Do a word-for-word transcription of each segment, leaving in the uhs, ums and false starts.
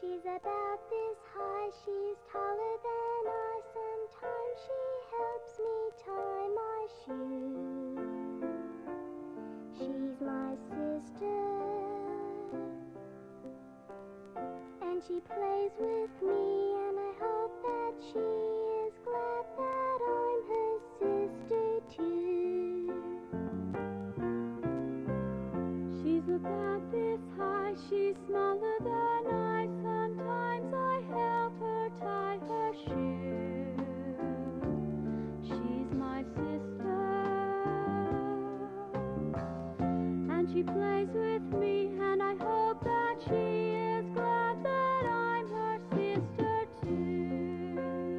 She's about this high, she's taller than I. Sometimes she helps me tie my shoes. She's my sister, and she plays with me, and I hope that she is glad that I'm her sister too. She's about this high, she's smaller than I. Sometimes I help her tie her shoe. She's my sister, and she plays with me, and I hope that she is glad that I'm her sister too.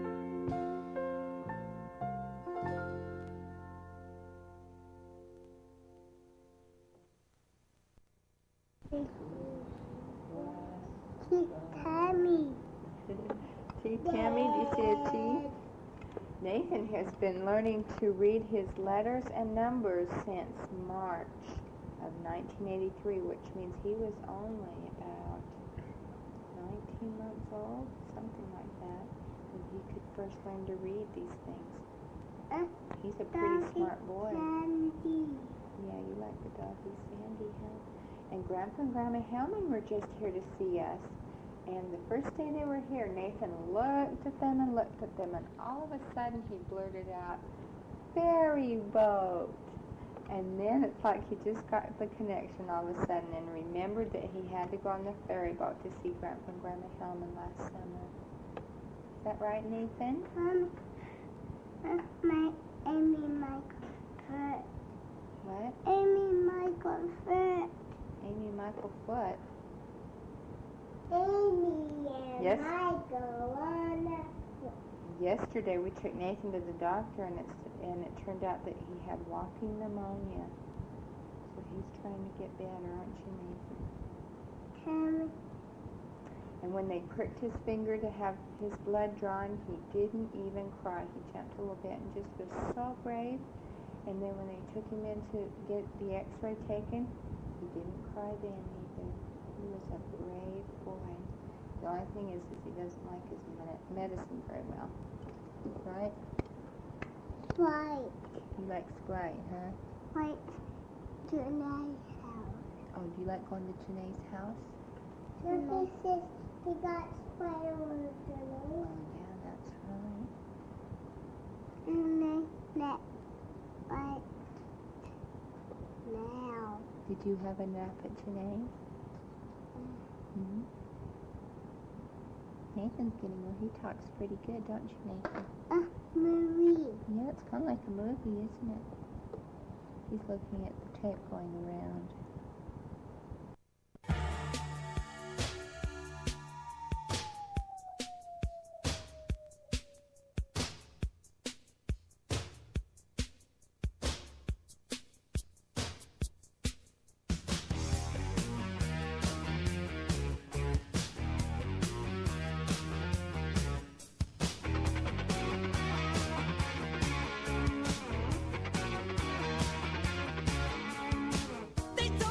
Tea Tammy. Tea Tammy, do you see a T? Nathan has been learning to read his letters and numbers since March of nineteen eighty-three, which means he was only about nineteen months old, something like that, when he could first learn to read these things. Uh, He's a pretty doggy smart boy. Sandy. Yeah, you like the doggy Sandy, huh? And Grandpa and Grandma Hellman were just here to see us. And the first day they were here, Nathan looked at them and looked at them, and all of a sudden he blurted out, "Ferry boat!" And then it's like he just got the connection all of a sudden and remembered that he had to go on the ferry boat to see Grandpa and Grandma Hellman last summer. Is that right, Nathan? Um, uh, my Aimee Michael foot. What? Aimee Michael foot. Aimee Michael Foot. Aimee and Yes. Michael on the foot. Yesterday we took Nathan to the doctor, and it's and it turned out that he had walking pneumonia. So he's trying to get better, aren't you, Nathan? Tammy. And when they pricked his finger to have his blood drawn, he didn't even cry. He jumped a little bit and just was so brave. And then when they took him in to get the x-ray taken, he didn't cry then either. He was a brave boy. The only thing is, is he doesn't like his med- medicine very well. Right? White. He likes Sprite, huh? White. Janae's house. Oh, do you like going to Janae's house? So he says he got Sprite over Janae. Oh, yeah, that's right. And they let Sprite now. Did you have a nap at Janae's? Mm-hmm. Nathan's getting well. He talks pretty good, don't you, Nathan? Uh, Marie. Yeah, it's kind of like a movie, isn't it? He's looking at the tape going around. They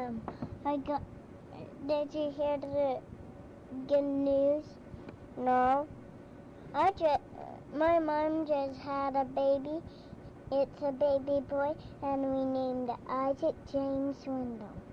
um, I got. Did you hear the good news? No. I just. My mom just had a baby. It's a baby boy, and we named Isaac James Wendell.